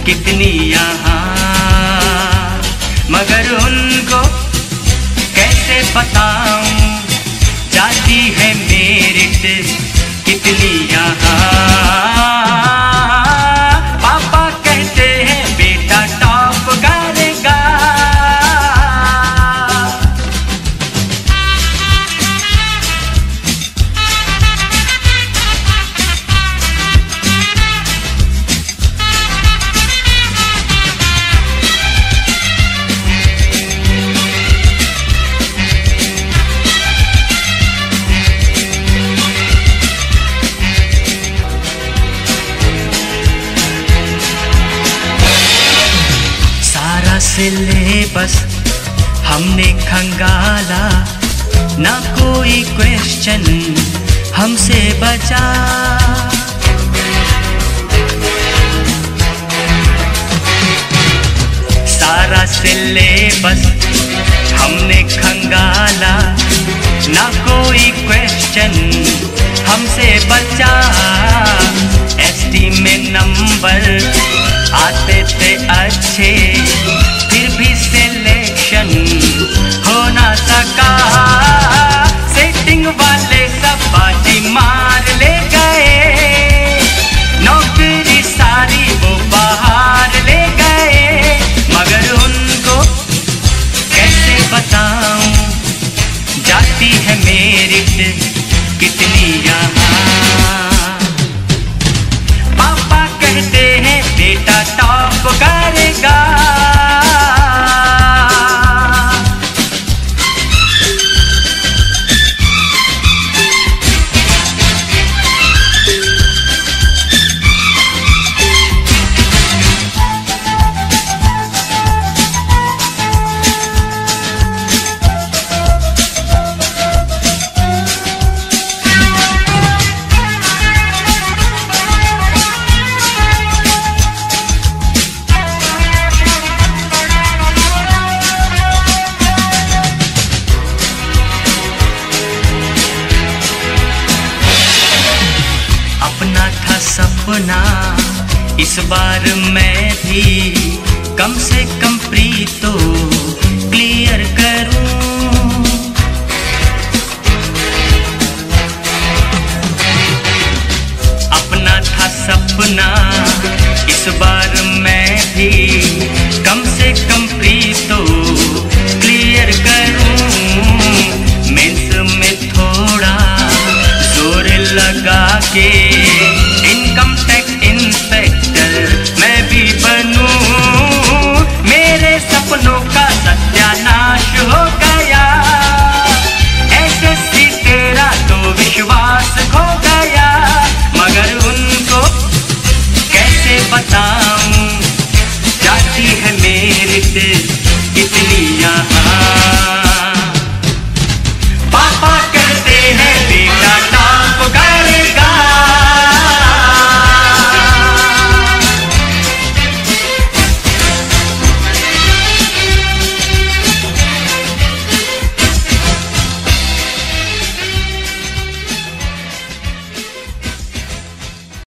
कितनी यहाँ, मगर उनको कैसे बताऊं, जाती है मेरिट कितनी यहाँ। पापा कहते हैं बेटा टॉप करेगा, सिलेबस हमने खंगाला, ना कोई क्वेश्चन हमसे बचा। सारा सिलेबस हमने खंगाला, ना कोई क्वेश्चन हमसे बचा। एसटी में नंबर आते थे अच्छे, फिर भी सिलेक्शन हो ना सका। सेटिंग वाले सब बाजी मार ले गए, नौकरी सारी वो बाहर ले गए। मगर उनको कैसे बताऊं, जाती है मेरिट कितनी यहाँ। पापा कहते हैं बेटा टॉप करेगा, सपना इस बार मैं भी कम से कम प्री तो क्लियर करूं। अपना था सपना इस बार